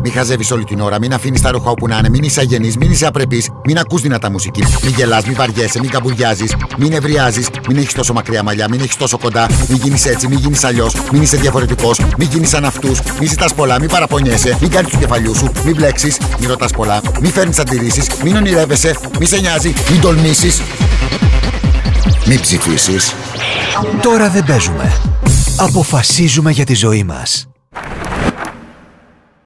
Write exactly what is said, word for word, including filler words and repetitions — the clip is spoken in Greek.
Μην χαζεύεις όλη την ώρα, μην αφήνεις τα ρούχα όπου να είναι, μην είσαι αγενής, μην είσαι απρεπής, μην ακούς δυνατά μουσική. Μην γελάς, μην βαριέσαι, μην καμπουριάζεις, μην νευριάζεις, μην έχεις τόσο μακριά μαλλιά, μην έχεις τόσο κοντά, μην γίνεις έτσι, μην γίνεις αλλιώς, μην είσαι διαφορετικός, μην γίνεις σαν αυτούς, μην ζητάς πολλά, μην παραπονιέσαι, μην κάνεις του κεφαλιού σου, μην μπλέξεις, μην ρωτάς πολλά, μην φέρνεις αντιρρήσεις, μην ονειρεύεσαι, μην σε νοιάζει, μην τολμήσεις, μην ψηφίσεις. Τώρα δεν παίζουμε. Αποφασίζουμε για τη ζωή μας.